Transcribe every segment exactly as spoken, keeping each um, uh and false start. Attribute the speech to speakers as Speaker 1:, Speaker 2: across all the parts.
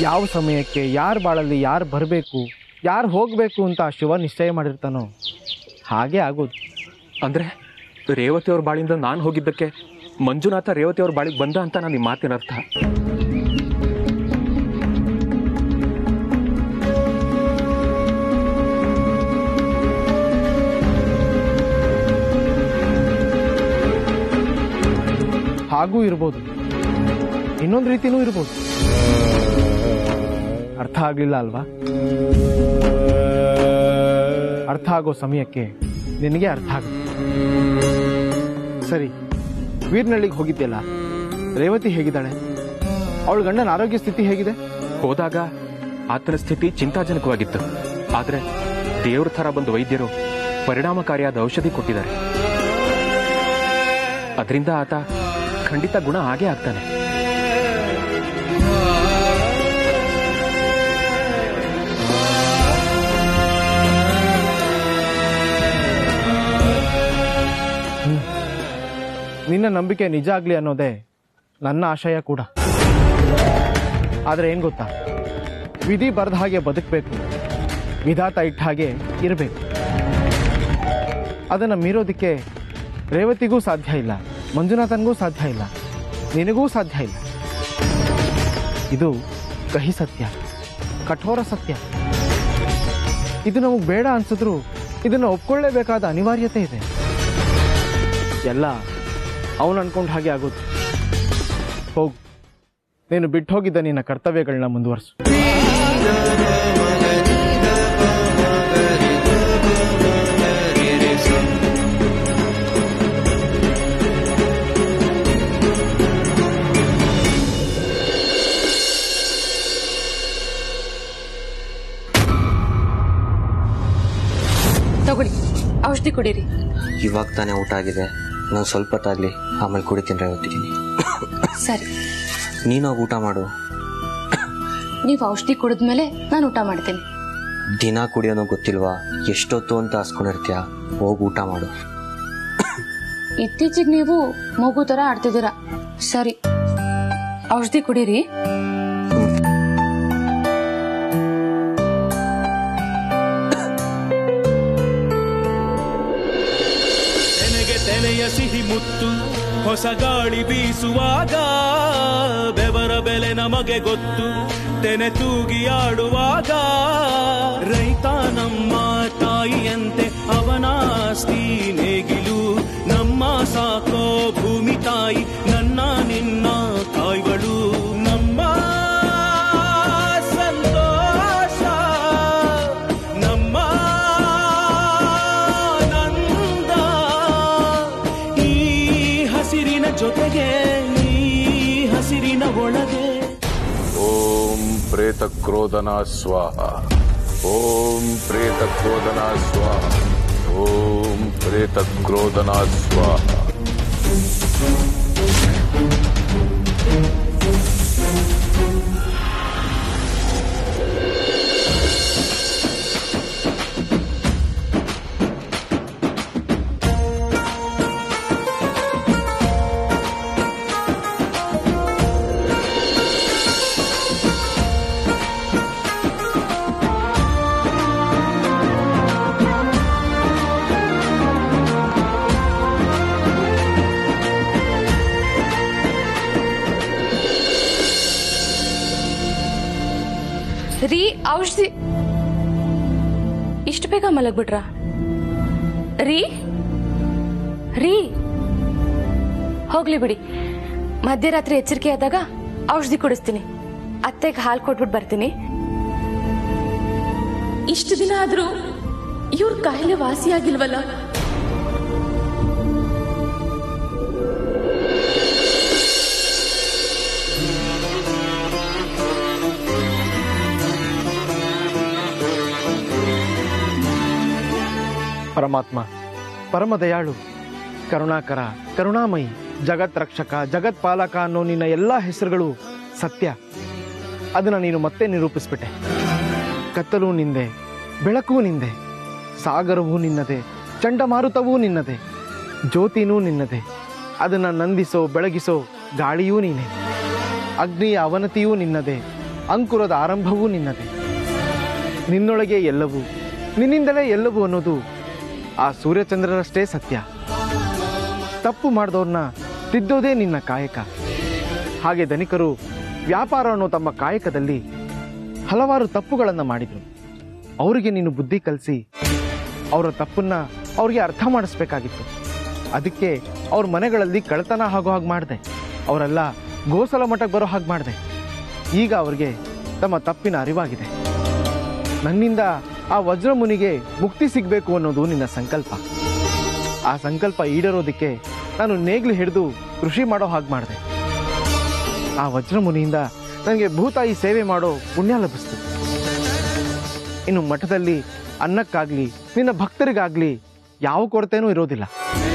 Speaker 1: ಯಾವ ಸಮಯಕ್ಕೆ ಯಾರ ಬಾಳಲ್ಲಿ ಯಾರು ಬರಬೇಕು ಯಾರು ಹೋಗಬೇಕು ಅಂತ ಶಿವ ನಿಶ್ಚಯ ಮಾಡಿರ್ತಾನೋ ಹಾಗೆ ಆಗೋದು.
Speaker 2: ಅಂದರೆ ರೇವತಿಯವ್ರ ಬಾಳಿಂದ ನಾನು ಹೋಗಿದ್ದಕ್ಕೆ ಮಂಜುನಾಥ ರೇವತಿಯವ್ರ ಬಾಳಿಗೆ ಬಂದ ಅಂತ ನಾನು ಈ ಮಾತಿನ ಅರ್ಥ.
Speaker 1: ಹಾಗೂ ಇರ್ಬೋದು, ಇನ್ನೊಂದು ರೀತಿನೂ ಇರ್ಬೋದು. ಅರ್ಥ ಆಗ್ಲಿಲ್ಲ ಅಲ್ವಾ? ಅರ್ಥ ಆಗೋ ಸಮಯಕ್ಕೆ ನಿನಗೆ ಅರ್ಥ ಆಗುತ್ತೆ. ಸರಿ, ವೀರ್ನಳ್ಳಿಗೆ ಹೋಗಿದ್ದೆಲ್ಲ, ರೇವತಿ ಹೇಗಿದ್ದಾಳೆ? ಅವಳ ಗಂಡನ ಆರೋಗ್ಯ ಸ್ಥಿತಿ ಹೇಗಿದೆ?
Speaker 2: ಹೋದಾಗ ಆತನ ಸ್ಥಿತಿ ಚಿಂತಾಜನಕವಾಗಿತ್ತು. ಆದರೆ ದೇವ್ರ ಥರ ಬಂದ ವೈದ್ಯರು ಪರಿಣಾಮಕಾರಿಯಾದ ಔಷಧಿ ಕೊಟ್ಟಿದ್ದಾರೆ. ಅದರಿಂದ ಆತ ಖಂಡಿತ ಗುಣ ಆಗೇ ಆಗ್ತಾನೆ.
Speaker 1: ನಿನ್ನ ನಂಬಿಕೆ ನಿಜ ಆಗ್ಲಿ ಅನ್ನೋದೇ ನನ್ನ ಆಶಯ ಕೂಡ. ಆದರೆ ಏನ್ ಗೊತ್ತಾ, ವಿಧಿ ಬರೆದ ಹಾಗೆ ಬದುಕಬೇಕು, ವಿಧಾತ ಇಟ್ಟ ಹಾಗೆ ಇರಬೇಕು. ಅದನ್ನು ಮೀರೋದಕ್ಕೆ ರೇವತಿಗೂ ಸಾಧ್ಯ ಇಲ್ಲ, ಮಂಜುನಾಥನ್ಗೂ ಸಾಧ್ಯ ಇಲ್ಲ, ನಿನಗೂ ಸಾಧ್ಯ ಇಲ್ಲ. ಇದು ಕಹಿ ಸತ್ಯ, ಕಠೋರ ಸತ್ಯ. ಇದು ನಮಗೆ ಬೇಡ ಅನ್ಸಿದ್ರು ಇದನ್ನು ಒಪ್ಕೊಳ್ಳೇಬೇಕಾದ ಅನಿವಾರ್ಯತೆ ಇದೆ. ಎಲ್ಲ ಅವನು ಅನ್ಕೊಂಡ ಹಾಗೆ ಆಗೋದು. ಹೋಗು, ನೀನು ಬಿಟ್ಟು ಹೋಗಿದ್ದ ನಿನ್ನ ಕರ್ತವ್ಯಗಳನ್ನ ಮುಂದುವರಿಸು.
Speaker 3: ತಗೊಳ್ಳಿ, ಔಷಧಿ ಕುಡೀರಿ.
Speaker 4: ಇವಾಗ ತಾನೇ ಊಟ ಆಗಿದೆ, ನಾನು ಸ್ವಲ್ಪ ಹೊತ್ತಾಗ್ಲಿ ಆಮೇಲೆ ಕುಡಿತೀನಿ ರೇವತಿದ್ದೀನಿ.
Speaker 3: ಸರಿ,
Speaker 4: ನೀನು ಊಟ ಮಾಡು.
Speaker 3: ನೀವು ಔಷಧಿ ಕುಡಿದ್ಮೇಲೆ ನಾನು ಊಟ ಮಾಡ್ತೀನಿ.
Speaker 4: ದಿನ ಕುಡಿಯೋನೋ ಗೊತ್ತಿಲ್ವಾ, ಎಷ್ಟೊತ್ತು ಅಂತ ಹಾಸ್ಕೊಂಡಿರ್ತೀಯ, ಹೋಗಿ ಊಟ ಮಾಡು.
Speaker 3: ಇತ್ತೀಚೆಗೆ ನೀವು ಮಗು ತರ ಆಡ್ತಿದ್ದೀರಾ. ಸರಿ, ಔಷಧಿ ಕುಡೀರಿ.
Speaker 5: ತೆನೆಯ ಸಿಹಿ ಮುತ್ತು ಹೊಸ ಗಾಳಿ ಬೀಸುವಾಗ, ಬೆವರ ಬೆಲೆ ನಮಗೆ ಗೊತ್ತು ತೆನೆ ತೂಗಿ ಆಡುವಾಗ. ರೈತ ನಮ್ಮ ತಾಯಿಯಂತೆ ಅವನಾಸ್ತಿ ನೇಗಿಲು, ನಮ್ಮ ಸಾಕೋ ಭೂಮಿ ತಾಯಿ ನನ್ನ ನಿನ್ನ ತಾಯಿಗಳು. ನಮ್ಮ ಸಂತೋಷ, ನಮ್ಮ ನಂದ, ಈ ಹಸಿರಿನ ಜೊತೆಗೆ ಈ ಹಸಿರಿನ ಒಳಗೆ.
Speaker 6: ಓಂ ಪ್ರೇತ ಕ್ರೋಧನ ಸ್ವಾಹ, ಓಂ ಪ್ರೇತ ಕ್ರೋಧನ ಸ್ವಾಹ, ಓಂ ಪ್ರೇತ ಕ್ರೋಧನ ಸ್ವಾಹ.
Speaker 3: ರೀ, ಔಷಧಿ ಇಷ್ಟು ಬೇಗ ಮಲಗ್ಬಿಟ್ರ? ರೀ ರೀ ಹೋಗ್ಲಿ ಬಿಡಿ, ಮಧ್ಯರಾತ್ರಿ ಎಚ್ಚರಿಕೆ ಆದಾಗ ಔಷಧಿ ಕುಡಿಸ್ತೀನಿ. ಅತ್ತೆಗೆ ಹಾಲು ಕೊಟ್ಬಿಟ್ಟು ಬರ್ತೀನಿ. ಇಷ್ಟು ದಿನ ಆದ್ರೂ ಇವ್ರ ಕಾಯಿಲೆ ವಾಸಿಯಾಗಿಲ್ವಲ್ಲ?
Speaker 1: ಪರಮಾತ್ಮ ಪರಮ ದಯಾಳು, ಕರುಣಾಕರ, ಕರುಣಾಮಯಿ, ಜಗತ್ ರಕ್ಷಕ, ಜಗತ್ ಪಾಲಕ ಅನ್ನೋ ನಿನ್ನ ಎಲ್ಲ ಹೆಸರುಗಳು ಸತ್ಯ. ಅದನ್ನು ನೀನು ಮತ್ತೆ ನಿರೂಪಿಸ್ಬಿಟ್ಟೆ. ಕತ್ತಲು ನಿಂದೆ, ಬೆಳಕು ನಿಂದೆ, ಸಾಗರವೂ ನಿನ್ನದೆ, ಚಂಡಮಾರುತವೂ ನಿನ್ನದೆ, ಜ್ಯೋತಿನೂ ನಿನ್ನದೆ. ಅದನ್ನು ನಂದಿಸೋ ಬೆಳಗಿಸೋ ಗಾಳಿಯೂ ನೀನೆ, ಅಗ್ನಿಯ ಅವನತಿಯೂ ನಿನ್ನದೆ, ಅಂಕುರದ ಆರಂಭವೂ ನಿನ್ನದೇ. ನಿನ್ನೊಳಗೆ ಎಲ್ಲವೂ, ನಿನ್ನಿಂದಲೇ ಎಲ್ಲವೂ ಅನ್ನೋದು ಆ ಸೂರ್ಯಚಂದ್ರರಷ್ಟೇ ಸತ್ಯ. ತಪ್ಪು ಮಾಡಿದವ್ರನ್ನ ತಿದ್ದೋದೇ ನಿನ್ನ ಕಾಯಕ. ಹಾಗೆ ಧನಿಕರು ವ್ಯಾಪಾರ ಅನ್ನೋ ತಮ್ಮ ಕಾಯಕದಲ್ಲಿ ಹಲವಾರು ತಪ್ಪುಗಳನ್ನು ಮಾಡಿದರು. ಅವರಿಗೆ ನೀನು ಬುದ್ಧಿ ಕಲಿಸಿ ಅವರ ತಪ್ಪನ್ನ ಅವ್ರಿಗೆ ಅರ್ಥ ಮಾಡಿಸ್ಬೇಕಾಗಿತ್ತು. ಅದಕ್ಕೆ ಅವ್ರ ಮನೆಗಳಲ್ಲಿ ಕಳ್ಳತನ ಆಗೋ ಹಾಗೆ ಮಾಡಿದೆ. ಅವರೆಲ್ಲ ಗೋಸಲ ಮಠಕ್ಕೆ ಬರೋ ಹಾಗೆ ಮಾಡಿದೆ. ಈಗ ಅವ್ರಿಗೆ ತಮ್ಮ ತಪ್ಪಿನ ಅರಿವಾಗಿದೆ. ನನ್ನಿಂದ ಆ ವಜ್ರಮುನಿಗೆ ಮುಕ್ತಿ ಸಿಗಬೇಕು ಅನ್ನೋದು ನಿನ್ನ ಸಂಕಲ್ಪ. ಆ ಸಂಕಲ್ಪ ಈಡೇರೋದಕ್ಕೆ ನಾನು ನೇಗ್ಲು ಹಿಡಿದು ಕೃಷಿ ಮಾಡೋ ಹಾಗೆ ಮಾಡಿದೆ. ಆ ವಜ್ರಮುನಿಯಿಂದ ನನಗೆ ಭೂತಾಯಿ ಸೇವೆ ಮಾಡೋ ಪುಣ್ಯ ಲಭಿಸ್ತು. ಇನ್ನು ಮಠದಲ್ಲಿ ಅನ್ನಕ್ಕಾಗ್ಲಿ ನಿನ್ನ ಭಕ್ತರಿಗಾಗ್ಲಿ ಯಾವ ಕೊರತೆನೂ ಇರೋದಿಲ್ಲ.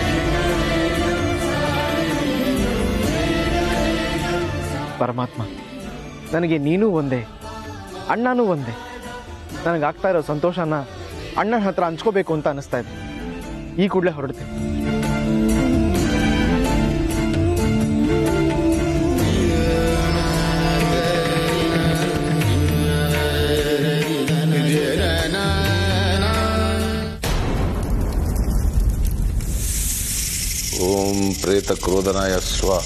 Speaker 1: ಪರಮಾತ್ಮ, ನನಗೆ ನೀನೂ ಒಂದೇ, ಅಣ್ಣನೂ ಒಂದೇ. ನನಗಾಗ್ತಾ ಇರೋ ಸಂತೋಷನ ಅಣ್ಣನ ಹತ್ರ ಹಂಚ್ಕೋಬೇಕು ಅಂತ ಅನಿಸ್ತಾ ಇದೆ. ಈ ಕೂಡಲೇ ಹೊರಡ್ತೀನಿ.
Speaker 6: ಓಂ ಪ್ರೇತ ಕ್ರೋಧನಾಯ ಸ್ವಾಹ.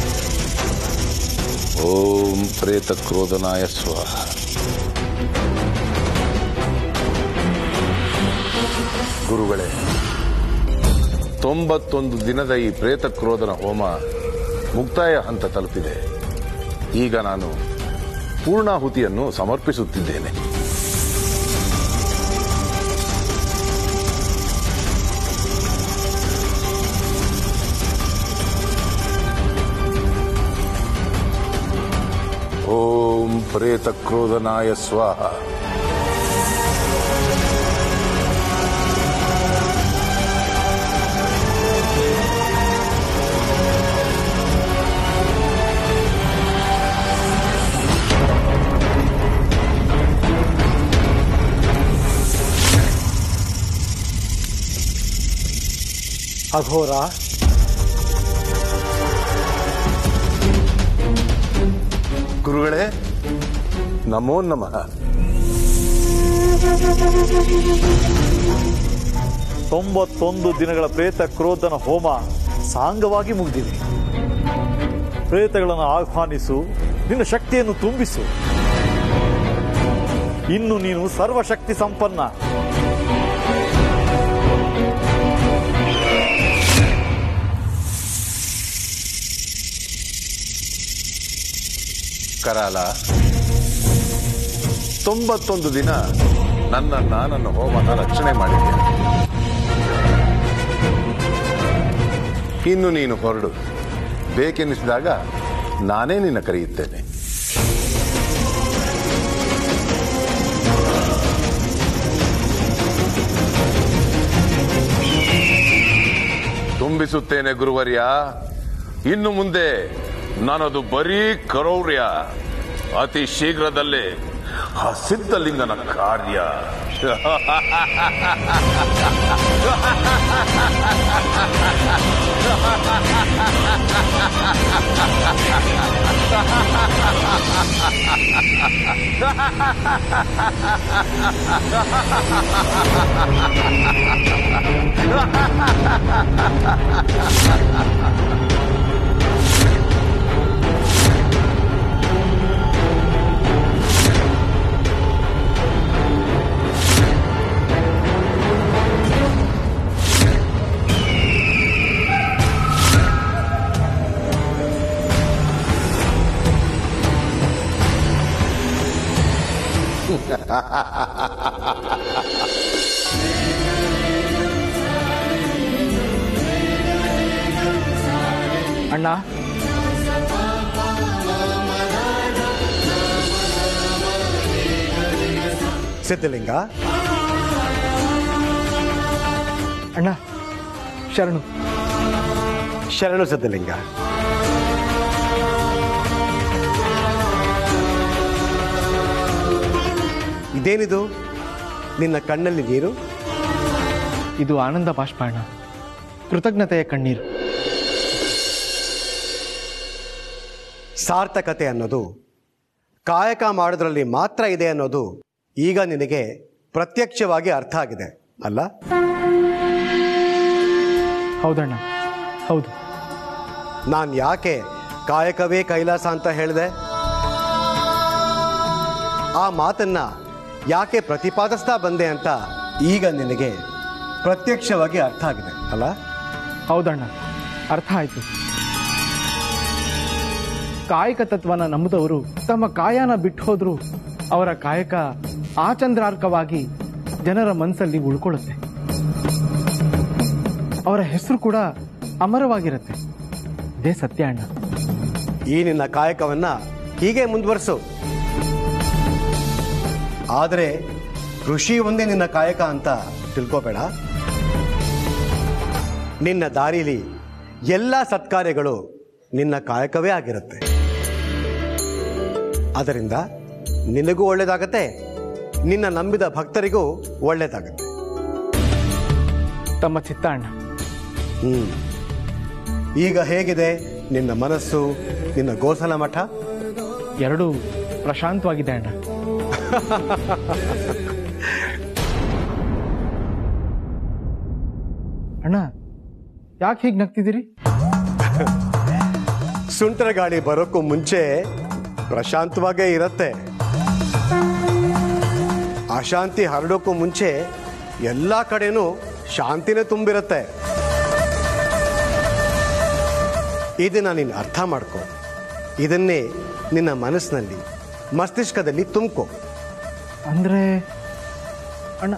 Speaker 6: ಓಂ ಪ್ರೇತ ಕ್ರೋಧನಾಯ ಸ್ವಾಹ. ಗುರುಗಳೇ, ತೊಂಬತ್ತೊಂದು ದಿನದ ಈ ಪ್ರೇತ ಕ್ರೋಧನ ಹೋಮ ಮುಕ್ತಾಯ ಹಂತ ತಲುಪಿದೆ. ಈಗ ನಾನು ಪೂರ್ಣಾಹುತಿಯನ್ನು ಸಮರ್ಪಿಸುತ್ತಿದ್ದೇನೆ. ಓಂ ಪ್ರೇತ ಕ್ರೋಧನಾಯ ಸ್ವಾಹ.
Speaker 7: ಅಘೋರ,
Speaker 6: ಗುರುಗಳೇ, ನಮೋ ನಮಃ.
Speaker 7: ತೊಂಬತ್ತೊಂದು ದಿನಗಳ ಪ್ರೇತ ಕ್ರೋಧನ ಹೋಮ ಸಾಂಗವಾಗಿ ಮುಗಿದಿದೆ. ಪ್ರೇತಗಳನ್ನು ಆಹ್ವಾನಿಸು, ನಿನ್ನ ಶಕ್ತಿಯನ್ನು ತುಂಬಿಸು. ಇನ್ನು ನೀನು ಸರ್ವಶಕ್ತಿ ಸಂಪನ್ನ.
Speaker 6: ಕರಾಲ, ತೊಂಬತ್ತೊಂದು ದಿನ ನನ್ನನ್ನ ನನ್ನ ಹೋಮನ ರಕ್ಷಣೆ ಮಾಡಿದ್ದೇನೆ. ಇನ್ನು ನೀನು ಹೊರಡು. ಬೇಕೆನ್ನಿಸಿದಾಗ ನಾನೇ ನಿನ್ನ ಕರೆಯುತ್ತೇನೆ. ತುಂಬಿಸುತ್ತೇನೆ ಗುರುವರ್ಯ. ಇನ್ನು ಮುಂದೆ ನನ್ನದು ಬರೀ ಕರೌರ್ಯ. ಅತಿ ಶೀಘ್ರದಲ್ಲೇ ಆ ಸಿದ್ಧಲಿಂಗನ ಕಾರ್ಯ.
Speaker 1: ಅಣ್ಣ,
Speaker 7: ಸಿದ್ಧಲಿಂಗ,
Speaker 1: ಅಣ್ಣ ಶರಣು.
Speaker 7: ಶರಣು ಸಿದ್ಧಲಿಂಗ. ಇದೇನಿದು ನಿನ್ನ ಕಣ್ಣಲ್ಲಿ ನೀರು?
Speaker 1: ಇದು ಆನಂದ ಬಾಷ್ಪ ಅಣ್ಣ, ಕೃತಜ್ಞತೆಯ ಕಣ್ಣೀರು.
Speaker 7: ಸಾರ್ಥಕತೆ ಅನ್ನೋದು ಕಾಯಕ ಮಾಡೋದ್ರಲ್ಲಿ ಮಾತ್ರ ಇದೆ ಅನ್ನೋದು ಈಗ ನಿನಗೆ ಪ್ರತ್ಯಕ್ಷವಾಗಿ ಅರ್ಥ ಆಗಿದೆ ಅಲ್ಲ?
Speaker 1: ಹೌದಣ್ಣ, ಹೌದು.
Speaker 7: ನಾನು ಯಾಕೆ ಕಾಯಕವೇ ಕೈಲಾಸ ಅಂತ ಹೇಳಿದೆ? ಆ ಮಾತನ್ನ ಯಾಕೆ ಪ್ರತಿಪಾದಿಸ್ತಾ ಬಂದೆ ಅಂತ ಈಗ ನಿನಗೆ ಪ್ರತ್ಯಕ್ಷವಾಗಿ ಅರ್ಥ ಆಗಿದೆ ಅಲ್ಲ?
Speaker 1: ಹೌದಣ್ಣ, ಅರ್ಥ ಆಯ್ತು. ಕಾಯಕ ತತ್ವನ ನಂಬಿದವರು ತಮ್ಮ ಕಾಯನ ಬಿಟ್ಟು ಹೋದ್ರು ಅವರ ಕಾಯಕ ಆಚಂದ್ರಾರ್ಕವಾಗಿ ಜನರ ಮನಸ್ಸಲ್ಲಿ ಉಳ್ಕೊಳ್ಳುತ್ತೆ. ಅವರ ಹೆಸರು ಕೂಡ ಅಮರವಾಗಿರುತ್ತೆ. ಇದೇ ಸತ್ಯ ಅಣ್ಣ.
Speaker 7: ಈ ನಿನ್ನ ಕಾಯಕವನ್ನ ಹೀಗೆ ಮುಂದುವರಿಸು. ಆದರೆ ಕೃಷಿ ಒಂದೇ ನಿನ್ನ ಕಾಯಕ ಅಂತ ತಿಳ್ಕೋಬೇಡ. ನಿನ್ನ ದಾರಿಲಿ ಎಲ್ಲ ಸತ್ಕಾರ್ಯಗಳು ನಿನ್ನ ಕಾಯಕವೇ ಆಗಿರುತ್ತೆ. ಅದರಿಂದ ನಿನಗೂ ಒಳ್ಳೇದಾಗತ್ತೆ, ನಿನ್ನ ನಂಬಿದ ಭಕ್ತರಿಗೂ ಒಳ್ಳೇದಾಗತ್ತೆ.
Speaker 1: ತಮ್ಮ ಚಿತ್ತ ಅಣ್ಣ.
Speaker 7: ಹ್ಮ್ ಈಗ ಹೇಗಿದೆ ನಿನ್ನ ಮನಸ್ಸು, ನಿನ್ನ ಗೋಸಲ ಮಠ?
Speaker 1: ಎರಡೂ ಪ್ರಶಾಂತವಾಗಿದೆ ಅಣ್ಣ. ಅಣ್ಣ, ಯಾಕೆ ಹೀಗೆ ನಗ್ತಿದ್ದೀರಿ?
Speaker 7: ಸುಂಟರ ಗಾಳಿ ಬರೋಕ್ಕೂ ಮುಂಚೆ ಪ್ರಶಾಂತವಾಗೇ ಇರತ್ತೆ. ಅಶಾಂತಿ ಹರಡೋಕ್ಕೂ ಮುಂಚೆ ಎಲ್ಲ ಕಡೆನೂ ಶಾಂತಿನೇ ತುಂಬಿರುತ್ತೆ. ಇದನ್ನ ನೀನು ಅರ್ಥ ಮಾಡ್ಕೊ. ಇದನ್ನೇ ನಿನ್ನ ಮನಸ್ಸಿನಲ್ಲಿ, ಮಸ್ತಿಷ್ಕದಲ್ಲಿ ತುಂಬ್ಕೊ.
Speaker 1: ಅಂದ್ರೆ ಅಣ್ಣ,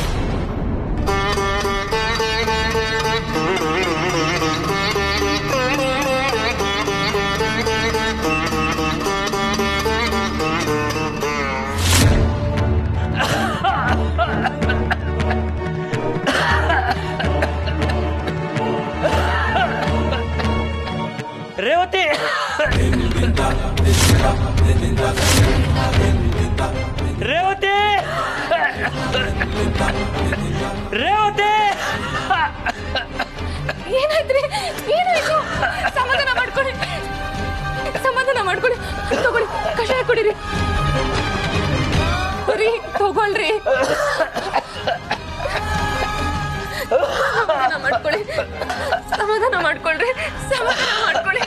Speaker 5: ರೇವತಿ, ರೇವತಿ, ರೇವತಿ,
Speaker 3: ಏನಾಯ್ತ್ರಿ? ಏನಾಯ್ತು? ಸಮಾಧಾನ ಮಾಡ್ಕೊಳ್ಳಿ, ಸಮಾಧಾನ ಮಾಡ್ಕೊಳ್ಳಿ. ತಗೊಳ್ಳಿ, ಕಷಾಯ ಕುಡೀರಿ. ಬರೀ ತಗೊಳ್ರಿ. ಸಮಾಧಾನ ಮಾಡ್ಕೊಳ್ಳಿ, ಸಮಾಧಾನ ಮಾಡ್ಕೊಳ್ರಿ, ಸಮಾಧಾನ ಮಾಡ್ಕೊಳ್ಳಿ.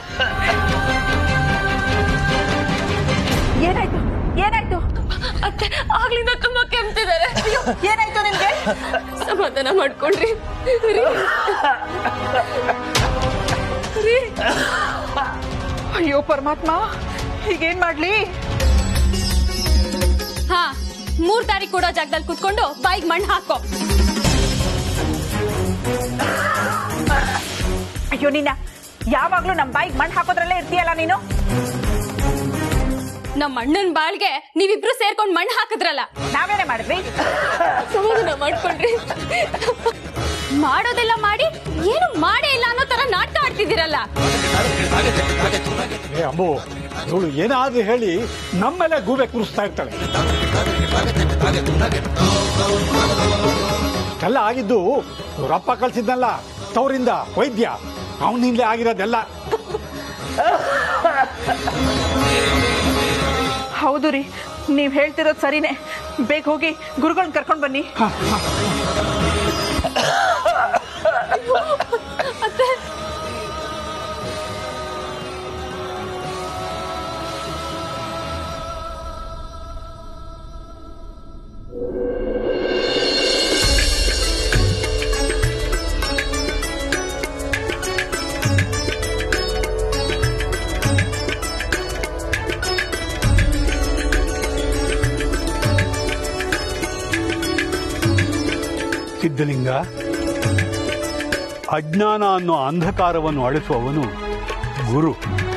Speaker 8: ಏನಾಯ್ತು? ಏನಾಯ್ತು?
Speaker 3: ಅತ್ತೆ, ಆಗ್ಲಿಂದ ತುಂಬಾ ಕೆಮ್ತಿದ್ದಾರೆ.
Speaker 8: ಏನಾಯ್ತು ನಿಮ್ಗೆ?
Speaker 3: ಸಮಾಧಾನ ಮಾಡ್ಕೊಳ್ರಿ.
Speaker 8: ಅಯ್ಯೋ ಪರಮಾತ್ಮ, ಹೀಗೇನ್ ಮಾಡ್ಲಿ?
Speaker 3: ಹಾ, ಮೂರ್ ತಾರೀಕು ಕೊಡೋ ಜಾಗದಲ್ಲಿ ಕುತ್ಕೊಂಡು ಬಾಯಿಗೆ ಮಣ್ಣು ಹಾಕೋ.
Speaker 8: ಅಯ್ಯೋ ನಿನ್ನ, ಯಾವಾಗ್ಲೂ ನಮ್ ಬಾಯಿಗೆ ಮಣ್ಣು ಹಾಕೋದ್ರಲ್ಲೇ ಇರ್ತೀಯಲ್ಲ ನೀನು.
Speaker 3: ನಮ್ಮ ಅಣ್ಣನ್ ಬಾಳ್ಗೆ ನೀವಿಬ್ರು ಸೇರ್ಕೊಂಡ್ ಮಣ್ಣು ಹಾಕಿದ್ರಲ್ಲ,
Speaker 8: ನಾವೇನೇ ಮಾಡಿದ್ವಿ?
Speaker 3: ಸಮಾಧಾನ ಮಾಡ್ಕೊಂಡ್ರಿ. ಮಾಡೋದೆಲ್ಲ ಮಾಡಿ ಏನು ಮಾಡೇ ಇಲ್ಲ ಅನ್ನೋ ತರ ನಾಟಕ ಆಡ್ತಿದ್ದೀರಲ್ಲ.
Speaker 9: ಏ ಅಂಬು, ಇವಳು ಏನಾದ್ರೂ ಹೇಳಿ ನಮ್ಮೆಲ್ಲ ಗೂಬೆ ಕೂರಿಸ್ತಾ ಇರ್ತಾಳೆ. ಎಲ್ಲ ಆಗಿದ್ದು ಇವರಪ್ಪ ಕಳ್ಸಿದ್ನಲ್ಲ ತವರಿಂದ ವೈದ್ಯ, ಅವನಿಂದಲೇ ಆಗಿರೋದೆಲ್ಲ.
Speaker 8: ಹೌದು ರೀ, ನೀವ್ ಹೇಳ್ತಿರೋದು ಸರಿನೇ. ಬೇಗ ಹೋಗಿ ಗುರುಗಳನ್ನ ಕರ್ಕೊಂಡ್ ಬನ್ನಿ.
Speaker 3: ಅತ್ತೆ,
Speaker 9: ಸಿದ್ಧಲಿಂಗ, ಅಜ್ಞಾನ ಅನ್ನೋ ಅಂಧಕಾರವನ್ನು ಅಳಿಸುವವನು ಗುರು,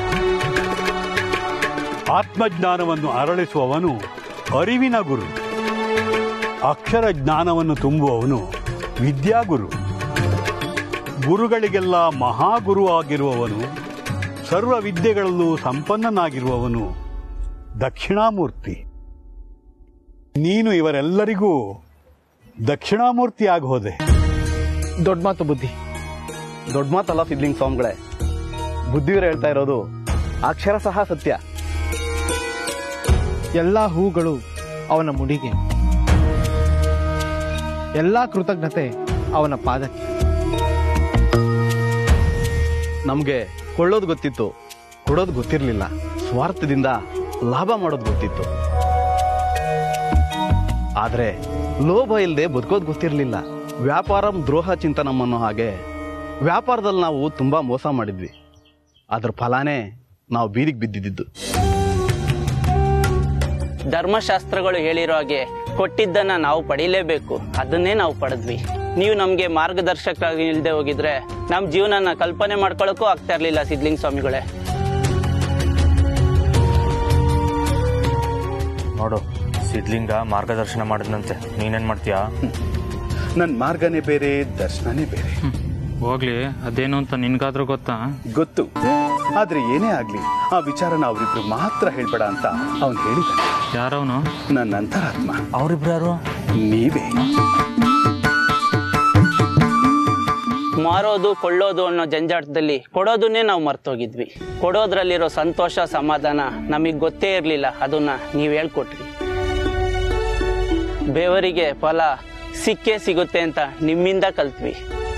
Speaker 9: ಆತ್ಮಜ್ಞಾನವನ್ನು ಅರಳಿಸುವವನು ಅರಿವಿನ ಗುರು, ಅಕ್ಷರ ಜ್ಞಾನವನ್ನು ತುಂಬುವವನು ವಿದ್ಯಾಗುರು, ಗುರುಗಳಿಗೆಲ್ಲ ಮಹಾಗುರು ಆಗಿರುವವನು, ಸರ್ವ ವಿದ್ಯೆಗಳಲ್ಲೂ ಸಂಪನ್ನನಾಗಿರುವವನು ದಕ್ಷಿಣಾಮೂರ್ತಿ. ನೀನು ಇವರೆಲ್ಲರಿಗೂ ದಕ್ಷಿಣಾಮೂರ್ತಿಯಾಗಿ ಹೋದೆ.
Speaker 1: ದೊಡ್ಡ ಮಾತು ಬುದ್ಧಿ.
Speaker 10: ದೊಡ್ಡ ಮಾತಲ್ಲ ಸಿದ್ಲಿಂಗ ಸ್ವಾಮಿಗಳೇ, ಬುದ್ಧಿಯವರು ಹೇಳ್ತಾ ಇರೋದು ಅಕ್ಷರ ಸಹ ಸತ್ಯ.
Speaker 1: ಎಲ್ಲ ಹೂಗಳು ಅವನ ಮುಡಿಗೆ, ಎಲ್ಲ ಕೃತಜ್ಞತೆ ಅವನ ಪಾದಕ್ಕೆ.
Speaker 10: ನಮಗೆ ಕೊಳ್ಳೋದು ಗೊತ್ತಿತ್ತು, ಕೊಡೋದು ಗೊತ್ತಿರಲಿಲ್ಲ. ಸ್ವಾರ್ಥದಿಂದ ಲಾಭ ಮಾಡೋದು ಗೊತ್ತಿತ್ತು. ಆದರೆ ಲೋಭ ಇಲ್ಲದೆ ಬದುಕೋದು ಗೊತ್ತಿರಲಿಲ್ಲ. ವ್ಯಾಪಾರಂ ದ್ರೋಹ ಚಿಂತನಂ ಅನ್ನೋ ಹಾಗೆ ವ್ಯಾಪಾರದಲ್ಲಿ ನಾವು ತುಂಬ ಮೋಸ ಮಾಡಿದ್ವಿ. ಅದ್ರ ಫಲಾನೇ ನಾವು ಬೀದಿಗೆ ಬಿದ್ದಿದ್ದು.
Speaker 11: ಧರ್ಮಶಾಸ್ತ್ರಗಳು ಹೇಳಿರೋ ಹಾಗೆ ಕೊಟ್ಟಿದ್ದನ್ನ ನಾವು ಪಡೀಲೇಬೇಕು, ಅದನ್ನೇ ನಾವು ಪಡೆದ್ವಿ. ನೀವು ನಮಗೆ ಮಾರ್ಗದರ್ಶಕರಾಗಿ ಇಲ್ಲದೆ ಹೋಗಿದ್ರೆ ನಮ್ಮ ಜೀವನನ ಕಲ್ಪನೆ ಮಾಡ್ಕೊಳ್ಳೋಕ್ಕೂ ಆಗ್ತಾ ಇರಲಿಲ್ಲ ಸಿದ್ಲಿಂಗ ಸ್ವಾಮಿಗಳೇ.
Speaker 12: ನೋಡು, ಸಿದ್ಲಿಂಗ ಮಾರ್ಗದರ್ಶನ ಮಾಡಿದ್ನಂತೆ, ನೀನೇನ್ ಮಾಡ್ತೀಯಾ?
Speaker 10: ನನ್ನ ಮಾರ್ಗನೇ ಬೇರೆ, ದರ್ಶನನೇ ಬೇರೆ.
Speaker 12: ಹೋಗ್ಲಿ, ಅದೇನು ಅಂತ ನಿನ್ಗಾದ್ರೂ ಗೊತ್ತಾ?
Speaker 10: ಗೊತ್ತು, ಆದ್ರೆ ಏನೇ ಆಗ್ಲಿ ಆ ವಿಚಾರನ ಅವ್ರಿಬ್ರು ಮಾತ್ರ ಹೇಳ್ಬೇಡ ಅಂತ ಅವನು ಹೇಳಿದ.
Speaker 12: ಯಾರವನು?
Speaker 10: ನನ್ನ ಅಂತರಾತ್ಮ.
Speaker 12: ಅವ್ರಿಬ್ರು ಯಾರು?
Speaker 10: ನೀವೇ.
Speaker 11: ಮಾರೋದು ಕೊಳ್ಳೋದು ಅನ್ನೋ ಜಂಜಾಟದಲ್ಲಿ ಕೊಡೋದನ್ನೇ ನಾವು ಮರ್ತೋಗಿದ್ವಿ. ಕೊಡೋದ್ರಲ್ಲಿರೋ ಸಂತೋಷ ಸಮಾಧಾನ ನಮಗ್ ಗೊತ್ತೇ ಇರಲಿಲ್ಲ. ಅದನ್ನ ನೀವು ಹೇಳ್ಕೊಟ್ರಿ. ಬೇವರಿಗೆ ಫಲ ಸಿಕ್ಕೇ ಸಿಗುತ್ತೆ ಅಂತ ನಿಮ್ಮಿಂದ ಕಲ್ತ್ವಿ.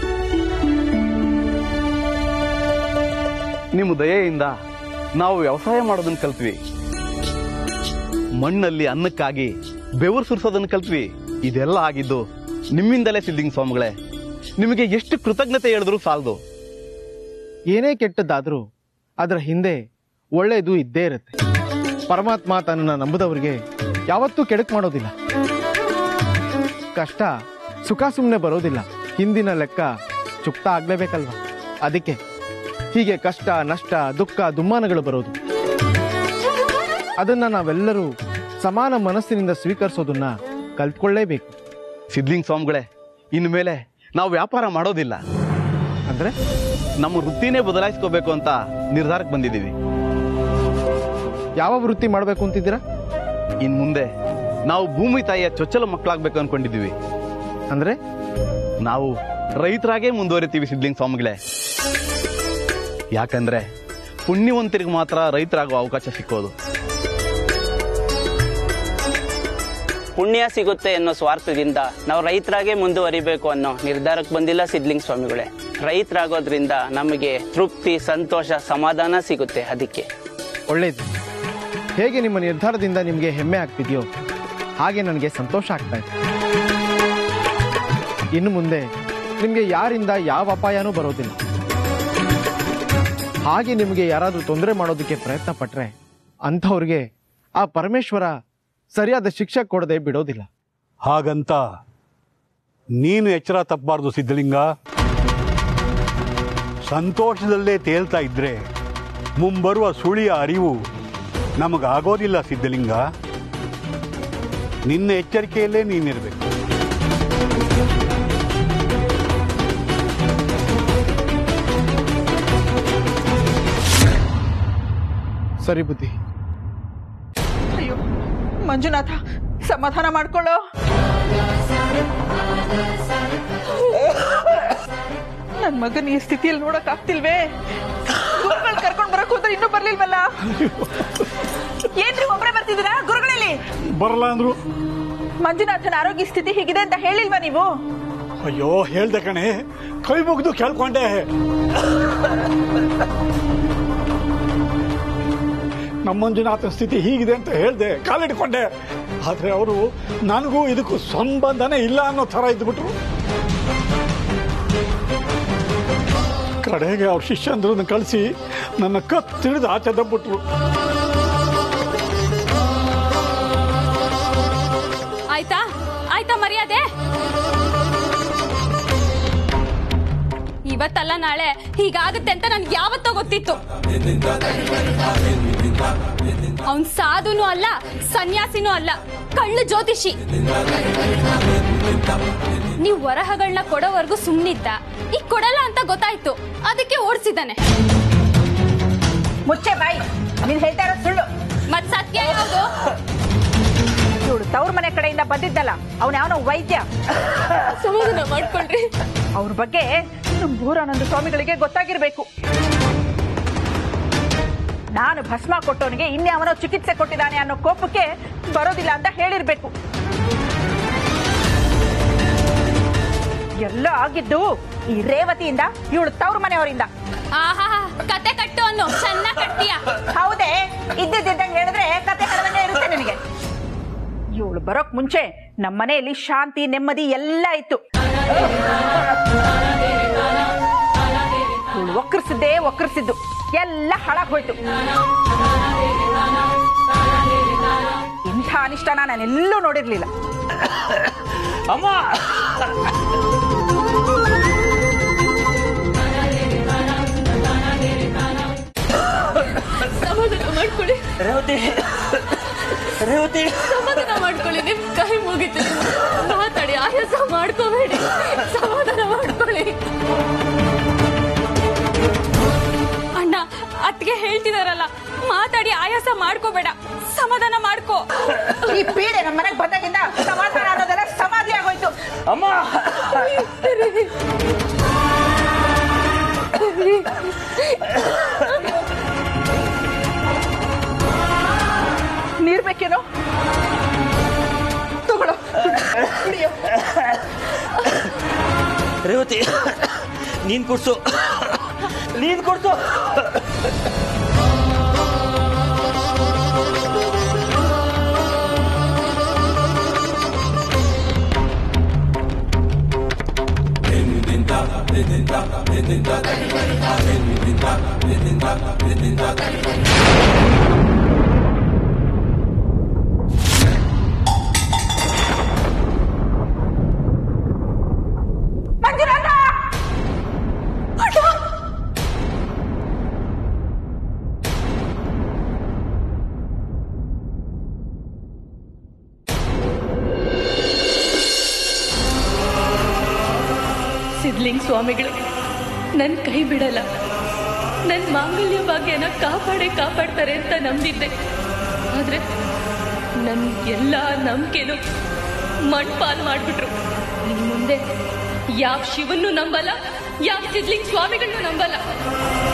Speaker 10: ನಿಮ್ಮ ದಯೆಯಿಂದ ನಾವು ವ್ಯವಸಾಯ ಮಾಡೋದನ್ನ ಕಲ್ತ್ವಿ. ಮಣ್ಣಲ್ಲಿ ಅನ್ನಕ್ಕಾಗಿ ಬೆವರು ಸುರಿಸೋದನ್ನ ಕಲ್ತ್ವಿ. ಇದೆಲ್ಲ ಆಗಿದ್ದು ನಿಮ್ಮಿಂದಲೇ ಸಿದ್ಲಿಂಗ ಸ್ವಾಮಿಗಳೇ. ನಿಮಗೆ ಎಷ್ಟು ಕೃತಜ್ಞತೆ ಹೇಳಿದ್ರು ಸಾಲದು.
Speaker 1: ಏನೇ ಕೆಟ್ಟದ್ದಾದರೂ ಅದರ ಹಿಂದೆ ಒಳ್ಳೆಯದು ಇದ್ದೇ ಇರುತ್ತೆ. ಪರಮಾತ್ಮ ತನ್ನನ್ನು ನಂಬುದವರಿಗೆ ಯಾವತ್ತೂ ಕೆಡಕ್ ಮಾಡೋದಿಲ್ಲ. ಕಷ್ಟ ಸುಖ ಸುಮ್ಮನೆ ಬರೋದಿಲ್ಲ. ಹಿಂದಿನ ಲೆಕ್ಕ ಚುಕ್ತ ಆಗ್ಲೇಬೇಕಲ್ವಾ? ಅದಕ್ಕೆ ಹೀಗೆ ಕಷ್ಟ ನಷ್ಟ ದುಃಖ ದುಮ್ಮಾನಗಳು ಬರೋದು. ಅದನ್ನ ನಾವೆಲ್ಲರೂ ಸಮಾನ ಮನಸ್ಸಿನಿಂದ ಸ್ವೀಕರಿಸೋದನ್ನ ಕಲ್ತ್ಕೊಳ್ಳೇಬೇಕು.
Speaker 10: ಸಿದ್ಲಿಂಗ ಸ್ವಾಮಿಗಳೇ, ಇನ್ನು ಮೇಲೆ ನಾವು ವ್ಯಾಪಾರ ಮಾಡೋದಿಲ್ಲ.
Speaker 1: ಅಂದ್ರೆ
Speaker 10: ನಮ್ಮ ವೃತ್ತಿನೇ ಬದಲಾಯಿಸ್ಕೋಬೇಕು ಅಂತ ನಿರ್ಧಾರಕ್ಕೆ ಬಂದಿದ್ದೀವಿ.
Speaker 1: ಯಾವ ವೃತ್ತಿ ಮಾಡಬೇಕು ಅಂತಿದ್ದೀರಾ?
Speaker 10: ಇನ್ ಮುಂದೆ ನಾವು ಭೂಮಿ ತಾಯಿಯ ಚೊಚ್ಚಲ ಮಕ್ಕಳಾಗ್ಬೇಕು ಅನ್ಕೊಂಡಿದ್ದೀವಿ.
Speaker 1: ಅಂದ್ರೆ
Speaker 10: ನಾವು ರೈತರಾಗೇ ಮುಂದುವರಿತೀವಿ ಸಿದ್ಲಿಂಗ ಸ್ವಾಮಿಗಳೇ. ಯಾಕಂದ್ರೆ ಪುಣ್ಯವಂತರಿಗೆ ಮಾತ್ರ ರೈತರಾಗುವ ಅವಕಾಶ ಸಿಕ್ಕೋದು.
Speaker 11: ಪುಣ್ಯ ಸಿಗುತ್ತೆ ಅನ್ನೋ ಸ್ವಾರ್ಥದಿಂದ ನಾವು ರೈತರಾಗೇ ಮುಂದುವರಿಬೇಕು ಅನ್ನೋ ನಿರ್ಧಾರಕ್ಕೆ ಬಂದಿಲ್ಲ ಸಿದ್ಲಿಂಗ ಸ್ವಾಮಿಗಳೇ. ರೈತರಾಗೋದ್ರಿಂದ ನಮಗೆ ತೃಪ್ತಿ, ಸಂತೋಷ, ಸಮಾಧಾನ ಸಿಗುತ್ತೆ. ಅದಕ್ಕೆ
Speaker 1: ಒಳ್ಳೇದು. ಹೇಗೆ ನಿಮ್ಮ ನಿರ್ಧಾರದಿಂದ ನಿಮಗೆ ಹೆಮ್ಮೆ ಆಗ್ತಿದೆಯೋ ಹಾಗೆ ನನಗೆ ಸಂತೋಷ ಆಗ್ತಾ ಇದೆ. ಇನ್ನು ಮುಂದೆ ನಿಮಗೆ ಯಾರಿಂದ ಯಾವ ಅಪಾಯನೂ ಬರೋದಿಲ್ಲ. ಹಾಗೆ ನಿಮಗೆ ಯಾರಾದರೂ ತೊಂದರೆ ಮಾಡೋದಕ್ಕೆ ಪ್ರಯತ್ನ ಪಟ್ರೆ ಅಂಥವ್ರಿಗೆ ಆ ಪರಮೇಶ್ವರ ಸರಿಯಾದ ಶಿಕ್ಷೆ ಕೊಡದೆ ಬಿಡೋದಿಲ್ಲ.
Speaker 9: ಹಾಗಂತ ನೀನು ಎಚ್ಚರ ತಪ್ಪಬಾರ್ದು ಸಿದ್ಧಲಿಂಗ. ಸಂತೋಷದಲ್ಲೇ ತೇಲ್ತಾ ಇದ್ರೆ ಮುಂಬರುವ ಸುಳಿಯ ಅರಿವು ನಮಗಾಗೋದಿಲ್ಲ ಸಿದ್ಧಲಿಂಗ. ನಿನ್ನ ಎಚ್ಚರಿಕೆಯಲ್ಲೇ ನೀನಿರಬೇಕು.
Speaker 1: ಸರಿ ಬುದ್ಧಿ.
Speaker 8: ಅಯ್ಯೋ ಮಂಜುನಾಥ, ಸಮಾಧಾನ ಮಾಡ್ಕೊಳ್ಳೋ. ನನ್ ಮಗನ್ ಈ ಸ್ಥಿತಿಯಲ್ಲಿ ನೋಡಕ್ ಆಗ್ತಿಲ್ವೇ? ಗುರುಗಳು ಕರ್ಕೊಂಡ್ ಬರಕ್ ಹೋದ್ರೆ ಇನ್ನೂ ಬರ್ಲಿಲ್ವಲ್ಲ? ಏನ್ರಿ ಒಬ್ರೇ ಬರ್ತಿದ್ದೀರಾ? ಗುರುಗಳಲ್ಲಿ
Speaker 9: ಬರಲ್ಲ ಅಂದ್ರು.
Speaker 8: ಮಂಜುನಾಥನ ಆರೋಗ್ಯ ಸ್ಥಿತಿ ಹೀಗಿದೆ ಅಂತ ಹೇಳಿಲ್ವಾ ನೀವು?
Speaker 9: ಅಯ್ಯೋ ಹೇಳ್ದೆ ಕಣೆ, ಕೈ ಮುಗಿದು ಕೇಳ್ಕೊಂಡೆ. ನಮ್ಮ ಮಂಜುನಾಥನ ಸ್ಥಿತಿ ಹೀಗಿದೆ ಅಂತ ಹೇಳ್ದೆ, ಕಾಲಿಡ್ಕೊಂಡೆ. ಆದ್ರೆ ಅವರು ನನಗೂ ಇದಕ್ಕೂ ಸಂಬಂಧನೇ ಇಲ್ಲ ಅನ್ನೋ ತರ ಇದ್ಬಿಟ್ರು. ಕಡೆಗೆ ಅವ್ರ ಶಿಷ್ಯಂದ್ರನ್ನ ಕಳಿಸಿ ನನ್ನ ಕತ್ತಿಡಿದು ಆಚೆ ದಬ್ಬಿಟ್ರು.
Speaker 13: ಆಯ್ತಾ ಆಯ್ತಾ ಮರ್ಯಾದೆ? ಇವತ್ತಲ್ಲ ನಾಳೆ ಹೀಗಾಗುತ್ತೆ ಅಂತ ನನ್ಗೆ ಯಾವತ್ತೋ ಗೊತ್ತಿತ್ತು. ಅವನ್ ಸಾಧುನೂ ಅಲ್ಲ, ಸನ್ಯಾಸಿನೂ ಅಲ್ಲ, ಕಳ್ಳು ಜ್ಯೋತಿಷಿ. ನೀವು ವರಹಗಳನ್ನ ಕೊಡೋವರೆಗೂ ಸುಮ್ನಿದ್ದ. ಈಗ ಕೊಡಲ್ಲ ಅಂತ ಗೊತ್ತಾಯ್ತು, ಅದಕ್ಕೆ ಓಡಿಸಿದ್ದಾನೆ.
Speaker 8: ಮುಚ್ಚೆ ಬಾಯಿ, ನೀನ್ ಹೇಳ್ತಾ ಇರೋ ಸುಳ್ಳು.
Speaker 13: ಮತ್ ಸತ್ಯ ಯಾವುದು?
Speaker 8: ಇವಳು ತವ್ರ ಮನೆ ಕಡೆಯಿಂದ ಬಂದಿದ್ದಲ್ಲ, ಅವನ ಯಾವನೋ ವೈದ್ಯ.
Speaker 13: ಸಮಾಧಾನ ಮಾಡ್ಕೊಳ್ರಿ.
Speaker 8: ಅವ್ರ ಬಗ್ಗೆ ನಮ್ಮ ಭೂರಾನಂದ ಸ್ವಾಮಿಗಳಿಗೆ ಗೊತ್ತಾಗಿರ್ಬೇಕು. ನಾನು ಭಸ್ಮ ಕೊಟ್ಟವನಿಗೆ ಇನ್ಯಾವನೋ ಚಿಕಿತ್ಸೆ ಕೊಟ್ಟಿದ್ದಾನೆ ಅನ್ನೋ ಕೋಪಕ್ಕೆ ಬರೋದಿಲ್ಲ ಅಂತ ಹೇಳಿರ್ಬೇಕು. ಎಲ್ಲ ಆಗಿದ್ದು ಈ ರೇವತಿಯಿಂದ, ಇವಳು ತವ್ರ ಮನೆಯವರಿಂದ.
Speaker 13: ಆಹಾ, ಕತೆ ಕಟ್ಟು ಅನ್ನೋ ಚೆನ್ನಾಗಿ ಕಟ್ತೀಯ.
Speaker 8: ಹೌದೇ, ಇದ್ದಿದ್ದಂಗೆ ಹೇಳಿದ್ರೆ ಕತೆ ಕಳೆದಂಗೆ ಇರುತ್ತೆ ನಿನಗೆ. ಇವಳು ಬರೋಕ್ ಮುಂಚೆ ನಮ್ಮ ಮನೆಯಲ್ಲಿ ಶಾಂತಿ ನೆಮ್ಮದಿ ಎಲ್ಲ ಇತ್ತು. ಇವಳು ಒಕ್ಕರ್ಸಿದ್ದೇ ಒಕ್ಕರ್ಸಿದ್ದು ಎಲ್ಲ ಹಾಳಾಗ್ ಹೋಯ್ತು. ಇಂಥ ಅನಿಷ್ಟನ ನಾನೆಲ್ಲೂ ನೋಡಿರ್ಲಿಲ್ಲ.
Speaker 5: ಅಮ್ಮ
Speaker 13: ಸಮಾಧಾನ ಮಾಡ್ಕೊಳ್ಳಿ
Speaker 5: ರೇವತಿ, ರೇವತಿ
Speaker 13: ಸಮಾಧಾನ ಮಾಡ್ಕೊಳ್ಳಿ. ನಿಮ್ ಕೈ ಮುಗಿತು, ಮಾತಾಡಿ, ಆಯಾಸ ಮಾಡ್ಕೋಬೇಡಿ, ಸಮಾಧಾನ ಮಾಡ್ಕೊಳ್ಳಿ. ಅಣ್ಣ ಅತ್ತಿಗೆ ಹೇಳ್ತಿದಾರಲ್ಲ, ಮಾತಾಡಿ ಆಯಾಸ ಮಾಡ್ಕೋಬೇಡ, ಸಮಾಧಾನ ಮಾಡ್ಕೋ.
Speaker 8: ಈ ಪೀಡೆ ನಮ್ಮ ಮನೆಗೆ ಬಂದಾಗಿಂದ ಸಮಾಧಾನ ಅನ್ನೋದೆಲ್ಲ ಸಮಾಧಿ ಆಗೋಯ್ತು.
Speaker 5: ಅಮ್ಮ
Speaker 8: ನೀರ್ ಬೇಕೇನೋ? ತಗೊಳ್ಳೋ.
Speaker 5: ರೇವತಿ, ನೀನ್ ಕುಡ್ಸು, ನೀನ್ ಕುಡ್ಸು.
Speaker 14: ಸಿದ್ಲಿಂಗ್ ಸ್ವಾಮಿಗಳೇ, ನನ್ನ ಕೈ ಬಿಡಲ್ಲ, ನನ್ನ ಮಾಂಗಲ್ಯ ಭಾಗ್ಯನ ಕಾಪಾಡೇ ಕಾಪಾಡ್ತಾರೆ ಅಂತ ನಂಬಿದ್ದೆ. ಆದ್ರೆ ನನ್ನ ಎಲ್ಲ ನಂಬಿಕೆನು ಮಣ್ಪಾಲ್ ಮಾಡ್ಬಿಟ್ರು. ಇನ್ ಮುಂದೆ ಯಾವ ಶಿವನ್ನು ನಂಬಲ್ಲ, ಯಾವ ಸಿದ್ಲಿಂಗ್ ಸ್ವಾಮಿಗಳನ್ನೂ ನಂಬಲ್ಲ.